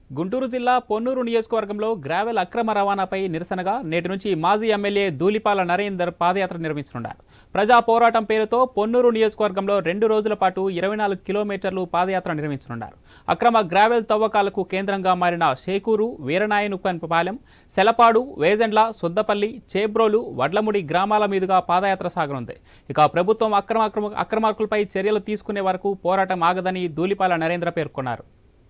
గుంటూరు జిల్లా పొన్నూరు నియోజకవర్గంలో గ్రావెల్ అక్రమ రవాణాపై నిరసనగా నేటి నుంచి మాజీ ఎమ్మెల్యే ధూళిపాల నరేందర్ పాదయాత్ర నిర్వహించనున్నారు. ప్రజా పోరాటం పేరుతో పొన్నూరు నియోజకవర్గంలో 2 రోజుల పాటు 24 కిలోమీటర్లు పాదయాత్ర నిర్వహించనున్నారు. అక్రమ గ్రావెల్ తవ్వకాలకు కేంద్రంగా మారిన షేకూరు, వీరనాయనుపాలెం, సెలపాడు, వేజెండ్ల, సొద్దపల్లి, చేబ్రోలు, వడ్లముడి గ్రామాల మీదుగా పాదయాత్ర సాగనుంది. ఇక ప్రభుత్వం అక్రమార్కులపై చర్యలు తీసుకునే వరకు పోరాటం ఆగదని ధూళిపాల నరేంద్ర పేర్కొన్నారు.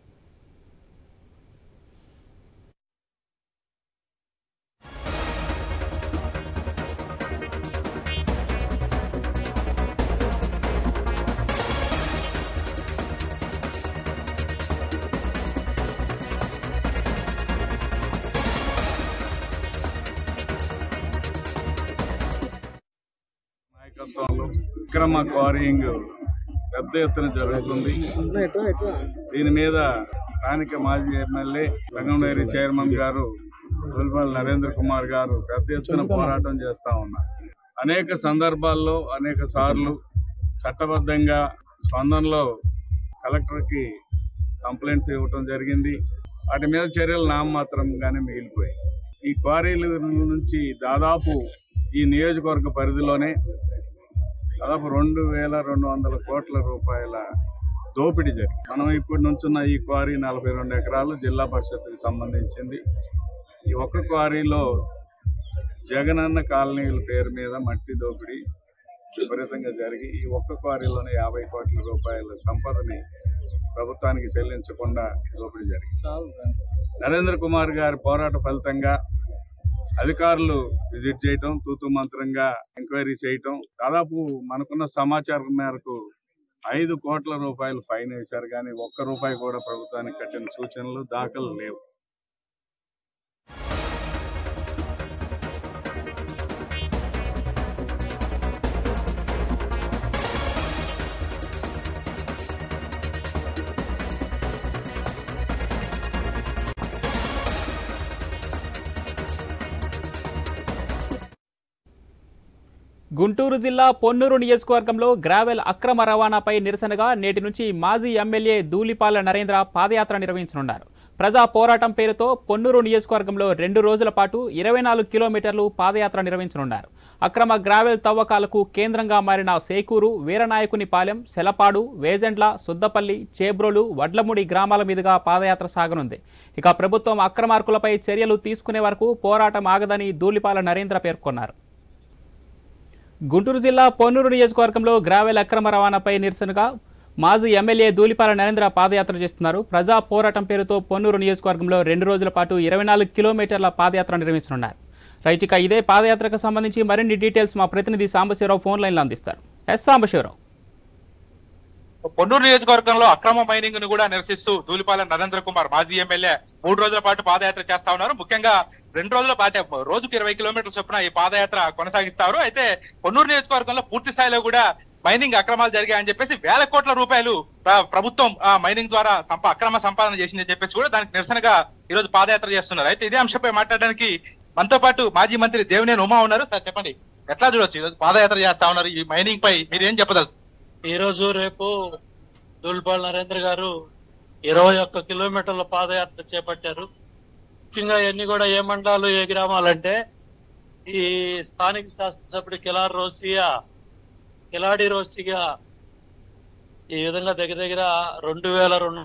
అక్రమ క్వారీయింగ్ పెద్ద ఎత్తున జరుగుతుంది. దీని మీద స్థానిక మాజీ ఎమ్మెల్యే రంగండేరి చైర్మన్ గారు ధూళిపాల నరేంద్ర కుమార్ గారు పెద్ద ఎత్తున పోరాటం చేస్తా ఉన్నారు. అనేక సందర్భాల్లో అనేక సార్లు చట్టబద్ధంగా స్పందనలో కలెక్టర్కి కంప్లైంట్స్ ఇవ్వటం జరిగింది. వాటి మీద చర్యలు నామమాత్రంగానే మిగిలిపోయాయి. ఈ క్వారీల నుంచి దాదాపు ఈ నియోజకవర్గ పరిధిలోనే దాదాపు 2200 కోట్ల రూపాయల దోపిడీ జరిగింది. మనం ఇప్పటి నుంచున్న ఈ క్వారీ 42 ఎకరాలు జిల్లా పరిషత్కి సంబంధించింది. ఈ ఒక్క క్వారీలో జగనన్న కాలనీల పేరు మీద మట్టి దోపిడీ విపరీతంగా జరిగి ఈ ఒక్క క్వారీలోనే 50 కోట్ల రూపాయల సంపదని ప్రభుత్వానికి చెల్లించకుండా దోపిడీ జరిగింది. నరేంద్ర కుమార్ గారి పోరాట ఫలితంగా అధికారులు విజిట్ చేయటం, తూతు మంత్రంగా ఎంక్వైరీ చేయటం, దాదాపు మనకున్న సమాచారం మేరకు 5 కోట్ల రూపాయలు ఫైన్ వేశారు. కానీ ఒక్క రూపాయి కూడా ప్రభుత్వానికి కట్టిన సూచనలు దాఖలు లేవు. గుంటూరు జిల్లా పొన్నూరు నియోజకవర్గంలో గ్రావెల్ అక్రమ రవాణాపై నిరసనగా నేటి నుంచి మాజీ ఎమ్మెల్యే ధూళిపాల నరేంద్ర పాదయాత్ర నిర్వహించనున్నారు. ప్రజా పోరాటం పేరుతో పొన్నూరు నియోజకవర్గంలో 2 రోజుల పాటు 24 కిలోమీటర్లు పాదయాత్ర నిర్వహించనున్నారు. అక్రమ గ్రావెల్ తవ్వకాలకు కేంద్రంగా మారిన షేకూరు, వీరనాయకునిపాలెం, సెలపాడు, వేజెండ్ల, సొద్దపల్లి, చేబ్రోలు, వడ్లముడి గ్రామాల మీదుగా పాదయాత్ర సాగనుంది. ఇక ప్రభుత్వం అక్రమార్కులపై చర్యలు తీసుకునే వరకు పోరాటం ఆగదని ధూళిపాల నరేంద్ర పేర్కొన్నారు. గుంటూరు జిల్లా పొన్నూరు నియోజకవర్గంలో గ్రావెల్ అక్రమ రవాణాపై నిరసనగా మాజీ ఎమ్మెల్యే ధూళిపాల నరేంద్ర పాదయాత్ర చేస్తున్నారు. ప్రజా పోరాటం పేరుతో పొన్నూరు నియోజకవర్గంలో 2 రోజుల పాటు 24 కిలోమీటర్ల పాదయాత్ర నిర్వహించనున్నారు. రైట్, ఇక ఇదే పాదయాత్రకు సంబంధించి మరిన్ని డీటెయిల్స్ మా ప్రతినిధి సాంబశివరావు ఫోన్ లైన్లో అందిస్తారు. సాంబశివరావు, పొన్నూరు నియోజకవర్గంలో అక్రమ మైనింగ్ ను కూడా నిరసిస్తూ ధూళిపాల నరేంద్ర కుమార్ మాజీ ఎమ్మెల్యే 3 రోజుల పాటు పాదయాత్ర చేస్తా ఉన్నారు. ముఖ్యంగా 2 రోజుల పాటు రోజుకు 20 కిలోమీటర్ల చొప్పున ఈ పాదయాత్ర కొనసాగిస్తారు. అయితే పొన్నూరు నియోజకవర్గంలో పూర్తి స్థాయిలో కూడా మైనింగ్ అక్రమాలు జరిగాయని చెప్పేసి 1000 కోట్ల రూపాయలు ప్రభుత్వం మైనింగ్ ద్వారా అక్రమ సంపాదన చేసిందని చెప్పేసి కూడా దానికి నిరసనగా ఈ రోజు పాదయాత్ర చేస్తున్నారు. అయితే ఇదే అంశంపై మాట్లాడడానికి మనతో పాటు మాజీ మంత్రి దేవినేని ఉమా ఉన్నారు. సార్ చెప్పండి, ఎట్లా చూడొచ్చు ఈరోజు పాదయాత్ర చేస్తా ఉన్నారు, ఈ మైనింగ్ పై మీరు ఏం చెప్పగలరు? ఈ రోజు రేపు ధూళిపాల నరేంద్ర గారు 21 కిలోమీటర్ల పాదయాత్ర చేపట్టారు. ముఖ్యంగా ఇవన్నీ కూడా ఏ మండలాలు, ఏ గ్రామాలంటే ఈ స్థానిక శాసనసభ్యుడు కిలాడి రోసిగా ఈ విధంగా దగ్గర దగ్గర 2200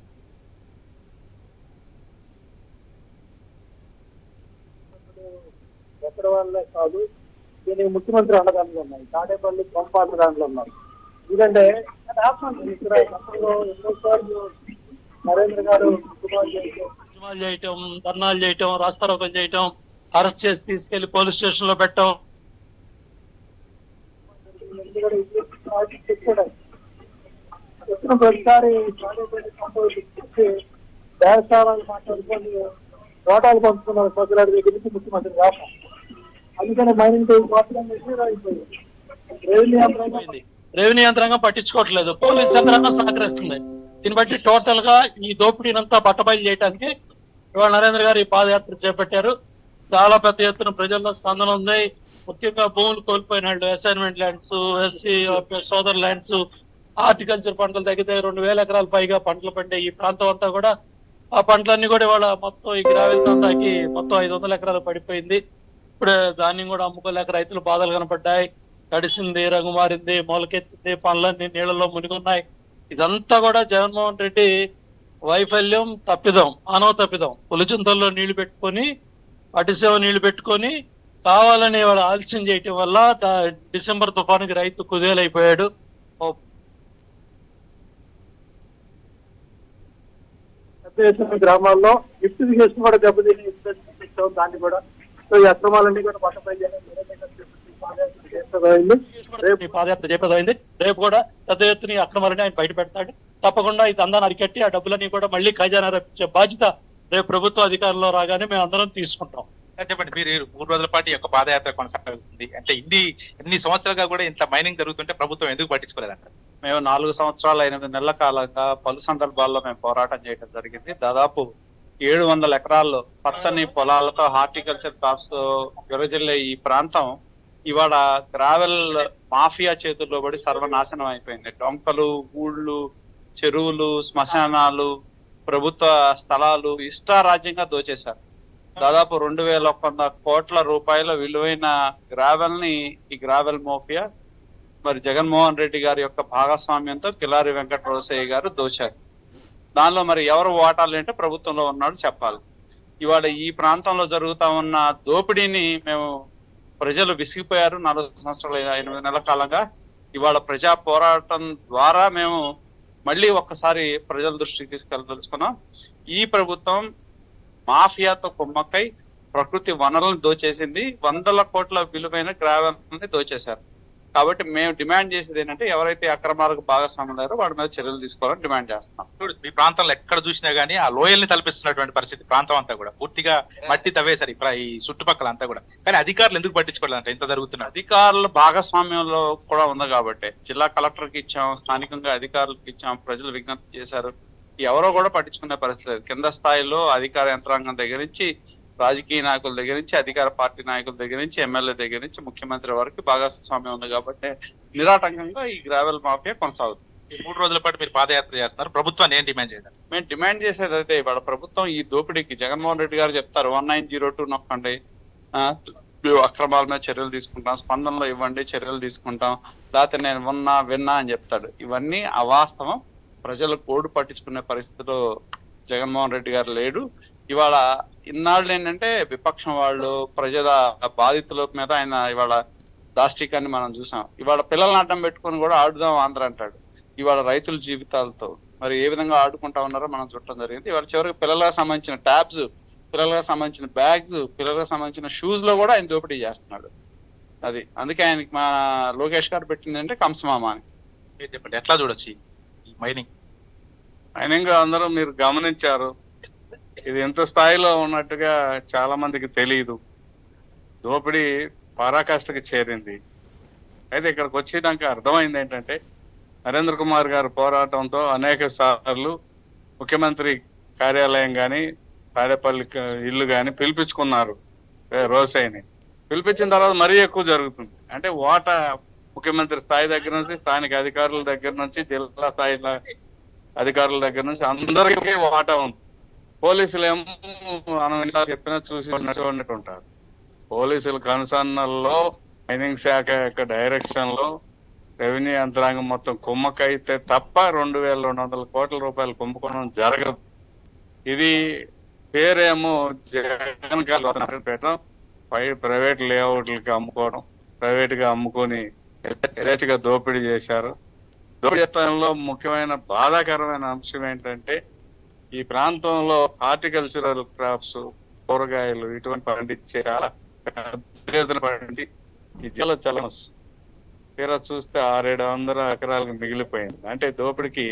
ఎక్కడ వాళ్ళే కాదు, దీనికి ముఖ్యమంత్రి అండదండలు ఉన్నాయి. తాడేపల్లి కొంపాత దాంట్లో ఉన్నారు. ఎందుకంటే ఇక్కడ ఎన్నోసార్లు నరేంద్ర గారు ఉద్యమాలు చేయటం, ధర్నాలు చేయటం, రాస్తారోకలు చేయటం, అరెస్ట్ చేసి తీసుకెళ్లి పోలీస్ స్టేషన్ లో పెట్టడం, వచ్చిన ప్రతిసారి దేవస్థానాలు మాట్లాడుకొని తోటాలు పంచుకున్న సభ్యుల దగ్గర నుంచి ముఖ్యమంత్రి రాష్ట్రం. అందుకని మైనింగ్ అయిపోయింది. రెవెన్యూ యంత్రాంగం పట్టించుకోవట్లేదు, పోలీస్ యంత్రాంగం సహకరిస్తుంది. దీన్ని బట్టి టోటల్ గా ఈ దోపిడీనంతా బట్టబయలు చేయడానికి ఇవాళ నరేంద్ర గారు ఈ పాదయాత్ర చేపట్టారు. చాలా పెద్ద ఎత్తున ప్రజల్లో స్పందన ఉంది. ముఖ్యంగా భూములు కోల్పోయిన వాళ్ళు, అసైన్మెంట్ ల్యాండ్స్, ఎస్సీ సోదర్ ల్యాండ్స్, హార్టికల్చర్ పంటలు దగ్గర 2000 ఎకరాల పైగా పంటలు పండే ఈ ప్రాంతం అంతా కూడా ఆ పంటలన్నీ కూడా ఇవాళ మొత్తం ఈ గ్రావెల్ దందాకి మొత్తం 500 ఎకరాలు పడిపోయింది. ఇప్పుడు ధాన్యం కూడా అమ్ముకోలేక రైతులు బాధలు కనపడ్డాయి. తడిసింది, రంగు మారింది, మొలకెత్తింది, పండ్లన్నీ నీళ్ళలో మునిగున్నాయి. ఇదంతా కూడా జగన్మోహన్ రెడ్డి వైఫల్యం, తప్పిదం, మానవ తప్పిదం. పులిచింతల్లో నీళ్లు పెట్టుకొని, అటిసేవ నీళ్లు పెట్టుకొని కావాలని వాడు ఆలస్యం చేయటం వల్ల డిసెంబర్ తుఫానుకి రైతు కుదేలైపోయాడు. పెద్ద ఎత్తున గ్రామాల్లో లిఫ్టిఫికేషన్ కూడా దెబ్బతిని దాన్ని కూడా సో ఈ అక్రమాలన్నీ కూడా పట్టపై పాదయాత్ర చేపదైంది. రేపు కూడా పెద్ద ఎత్తున ఈ అక్రమాలని ఆయన బయట పెడతాడు. తప్పకుండా ఈ దందాన్ని అరికట్టి ఆ డబ్బులన్నీ కూడా మళ్ళీ ఖజానా రప్పించే బాధ్యత రేపు ప్రభుత్వ అధికారంలో రాగానే మేము అందరం తీసుకుంటాం. చెప్పండి, మీరు 3 రోజుల పాటు ఈ యొక్క పాదయాత్ర కొనసాగుతుంది అంటే ఇన్ని సంవత్సరాలుగా కూడా ఇంత మైనింగ్ జరుగుతుంటే ప్రభుత్వం ఎందుకు పట్టించుకోలేదంటారు? మేము 4 సంవత్సరాలు 8 నెలల కాలంగా పలు సందర్భాల్లో మేము పోరాటం చేయడం జరిగింది. దాదాపు 700 ఎకరాల్లో పచ్చని పొలాలతో హార్టికల్చర్ క్రాప్స్ విరజిల్లే ఈ ప్రాంతం ఇవాళ గ్రావెల్ మాఫియా చేతుల్లో పడి సర్వనాశనం అయిపోయింది. డొంకలు, ఊళ్ళు, చెరువులు, శ్మశానాలు, ప్రభుత్వ స్థలాలు ఇష్టారాజ్యంగా దోచేశారు. దాదాపు 2100 కోట్ల రూపాయల విలువైన గ్రావెల్ ని ఈ గ్రావెల్ మాఫియా మరి జగన్మోహన్ రెడ్డి గారి యొక్క భాగస్వామ్యంతో కిలారి వెంకట రోసయ్య గారు దోచారు. దానిలో మరి ఎవరు వాటాలు అంటే ప్రభుత్వంలో ఉన్నాడు చెప్పాలి. ఇవాళ ఈ ప్రాంతంలో జరుగుతా ఉన్న దోపిడీని మేము ప్రజలు విసిగిపోయారు. 4 సంవత్సరాలు 8 నెలల కాలంగా ఇవాళ ప్రజా పోరాటం ద్వారా మేము మళ్ళీ ఒక్కసారి ప్రజల దృష్టికి తీసుకెళ్ళదలుచుకున్నాం. ఈ ప్రభుత్వం మాఫియాతో కుమ్మక్కై ప్రకృతి వనరులను దోచేసింది. 100 కోట్ల విలువైన గ్రావెల్ని దోచేశారు. కాబట్టి మేము డిమాండ్ చేసేది ఏంటంటే ఎవరైతే అక్రమాలకు భాగస్వాములు లేరో వాడి మీద చర్యలు తీసుకోవాలని డిమాండ్ చేస్తున్నాం. మీ ప్రాంతంలో ఎక్కడ చూసినా గానీ ఆ లోయల్ని తలపిస్తున్నటువంటి పరిస్థితి ప్రాంతం అంతా కూడా పూర్తిగా మట్టి తవ్వేశారు ఈ చుట్టుపక్కల అంతా కూడా. కానీ అధికారులు ఎందుకు పట్టించుకోవాలంటే ఇంత జరుగుతున్న అధికారుల భాగస్వామ్యంలో కూడా ఉంది కాబట్టి జిల్లా కలెక్టర్కి ఇచ్చాం, స్థానికంగా అధికారులకు ఇచ్చాం, ప్రజలు విజ్ఞప్తి చేశారు. ఎవరో కూడా పట్టించుకునే పరిస్థితి లేదు. కింద స్థాయిలో అధికార యంత్రాంగం దగ్గర నుంచి, రాజకీయ నాయకుల దగ్గర నుంచి, అధికార పార్టీ నాయకుల దగ్గర నుంచి, ఎమ్మెల్యే దగ్గర నుంచి ముఖ్యమంత్రి వరకు భాగస్వామ్యం ఉంది కాబట్టి నిరాటంకంగా ఈ గ్రావెల్ మాఫియా కొనసాగుతుంది. ఈ 3 రోజుల పాటు మీరు పాదయాత్ర చేస్తున్నారు, ప్రభుత్వాన్ని ఏం డిమాండ్ చేయాలి? మేము డిమాండ్ చేసేది అయితే ఇవాళ ప్రభుత్వం ఈ దోపిడీకి జగన్మోహన్ రెడ్డి గారు చెప్తారు 1902 నొక్కండి, అక్రమాల మీద చర్యలు తీసుకుంటాం, స్పందనలో ఇవ్వండి చర్యలు తీసుకుంటాం, లేకపోతే నేను విన్నా అని చెప్తాడు. ఇవన్నీ అవాస్తవం. ప్రజలు కోడు పట్టించుకునే పరిస్థితిలో జగన్మోహన్ రెడ్డి గారు లేడు. ఇవాళ ఇన్నాళ్ళు ఏంటంటే విపక్షం వాళ్ళు ప్రజల బాధితుల మీద ఆయన ఇవాళ దాష్టికాన్ని మనం చూసాం. ఇవాళ పిల్లల్ని అడ్డం పెట్టుకుని కూడా ఆడుదాం ఆంధ్ర అంటాడు. ఇవాళ రైతుల జీవితాలతో మరి ఏ విధంగా ఆడుకుంటా ఉన్నారో మనం చూడటం జరిగింది. ఇవాళ చివరికి పిల్లలకు సంబంధించిన ట్యాబ్స్, పిల్లలకు సంబంధించిన బ్యాగ్స్, పిల్లలకు సంబంధించిన షూస్ లో కూడా ఆయన దోపిడీ చేస్తున్నాడు. అది అందుకే ఆయనకి మా లోకేష్ గారు పెట్టింది అంటే కంసమామ అని. చెప్పండి, ఎట్లా చూడొచ్చు ఈ మైనింగ్? మైనింగ్ అందరూ మీరు గమనించారు, ఇది ఎంత స్థాయిలో ఉన్నట్టుగా చాలా మందికి తెలియదు. దోపిడీ పరాకాష్ఠకి చేరింది. అయితే ఇక్కడికి వచ్చినాక అర్థమైంది ఏంటంటే నరేంద్ర కుమార్ గారి పోరాటంతో అనేక సార్లు ముఖ్యమంత్రి కార్యాలయం కానీ తాడేపల్లి ఇల్లు కానీ పిలిపించుకున్నారు రోసయ్యని. పిలిపించిన తర్వాత మరీ ఎక్కువ జరుగుతుంది. అంటే ఓటా ముఖ్యమంత్రి స్థాయి దగ్గర నుంచి, స్థానిక అధికారుల దగ్గర నుంచి, జిల్లా స్థాయి అధికారుల దగ్గర నుంచి అందరికీ వాటా ఉంది. పోలీసులు ఏమో మనం చెప్పినా చూసి చూడనట్టు ఉంటారు. పోలీసుల కన్సర్న్లో మైనింగ్ శాఖ యొక్క డైరెక్షన్ లో రెవెన్యూ యంత్రాంగం మొత్తం కుమ్మకైతే తప్ప 2200 కోట్ల రూపాయలు కుంభకోణం జరగదు. ఇది పేరేమో జగన్ గారు పెట్టడం, ప్రైవేట్ లేఅవుట్లకి అమ్ముకోవడం, ప్రైవేట్ గా అమ్ముకొని యథేచ్ఛగా దోపిడీ చేశారు. దోపిడీలో ముఖ్యమైన బాధాకరమైన అంశం ఏంటంటే ఈ ప్రాంతంలో హార్టికల్చరల్ క్రాప్స్, కూరగాయలు ఇటువంటి పండించే చాలా పెద్ద పండి ఈ జిల్లా చలం తీరా చూస్తే 600-700 ఎకరాలకు మిగిలిపోయింది. అంటే దోపిడికి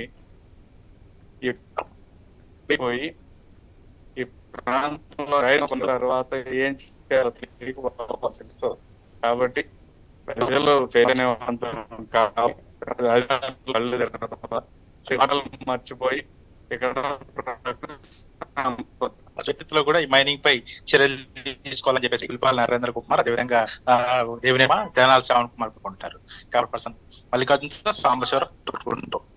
పోయి ఈ ప్రాంతంలో అయిన తర్వాత ఏం చేయాలో తెలియకపోతుంది. కాబట్టి ప్రజలు చైతన్యవంతం మర్చిపోయి ఇక్కడ భవిష్యత్తులో కూడా ఈ మైనింగ్ పై చర్యలు తీసుకోవాలని చెప్పేసి పిలుపాల నరేంద్ర కుమార్, అదేవిధంగా దేవినేమ తెనాలి శ్రావణ్ కుమార్ కోరుకుంటారు. కాబట్టి మల్లికార్జున సాంబశివరావు.